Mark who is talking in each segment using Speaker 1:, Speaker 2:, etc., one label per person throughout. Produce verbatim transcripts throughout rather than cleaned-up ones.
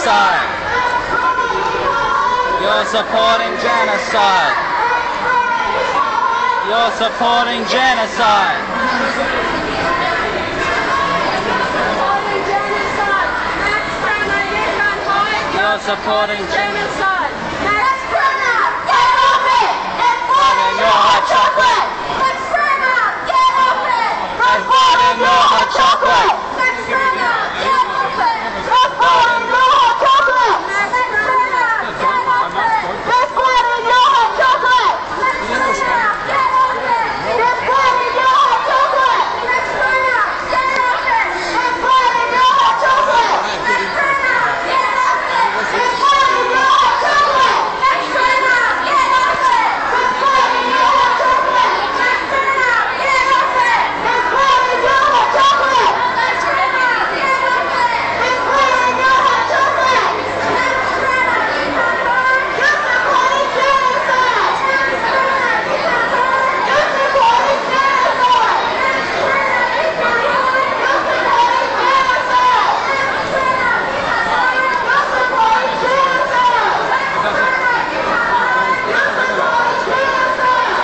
Speaker 1: genocide. You're supporting genocide. You're supporting genocide. You're supporting genocide.
Speaker 2: Max Brenner, get off it! And
Speaker 1: Supporting your hot chocolate.
Speaker 2: Max Brenner, get off it!
Speaker 1: Supporting your hot chocolate.
Speaker 2: Max Brenner, get off it! Supporting your hot chocolate! Max Brenner, get off it! Supporting your hot chocolate! Max Brenner, get off it! Supporting your hot chocolate! Max Brenner, get off it! Supporting your hot chocolate! Max Brenner, get off it! Supporting your hot chocolate! Max Brenner, get off it! Supporting your hot chocolate! Max Brenner, get off it! Supporting your hot chocolate! Max Brenner, get off it! Supporting your hot chocolate! Max Brenner, you're supporting genocide! Max Brenner, you're supporting genocide! Max Brenner, you're supporting genocide! Max Brenner, you're supporting genocide! Max Brenner, you're supporting genocide!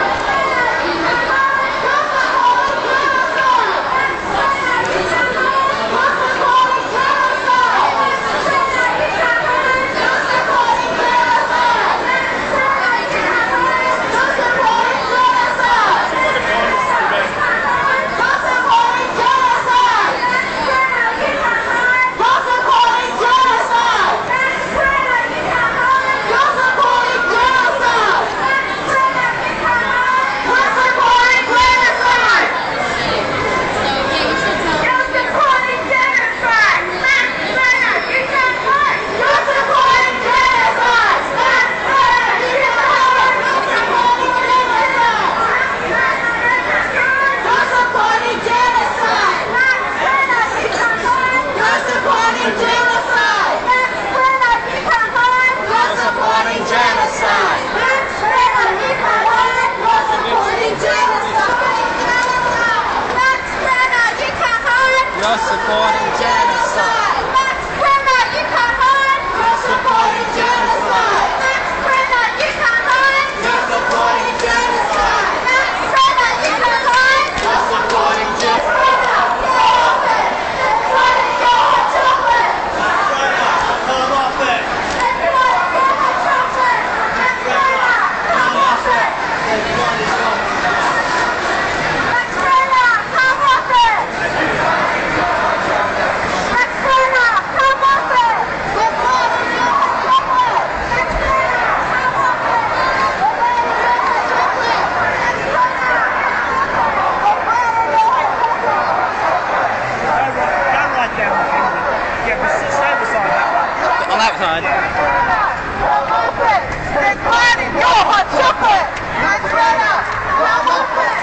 Speaker 1: You're supporting genocide.
Speaker 2: Max Brenner, you can't hide! You're supporting genocide! Max Brenner, you can't hide!
Speaker 1: You're supporting genocide.
Speaker 2: Max Brenner, you can't hide!
Speaker 1: You're supporting genocide.
Speaker 2: Get off it! Supporting your hot chocolate!
Speaker 1: Come off it.
Speaker 2: Supporting your hot chocolate! Max Brenner, come off it! Max Brenner, come off it! Max Brenner, come off it! Supporting your hot chocolate! Max Brenner, come off it! Supporting your hot chocolate! Max Brenner, supporting your hot chocolate!
Speaker 3: Go right down the thing. Yeah, but stay beside that one.
Speaker 1: On that side.
Speaker 2: Come off it! Supporting your hot chocolate! Max Brenner, come off it!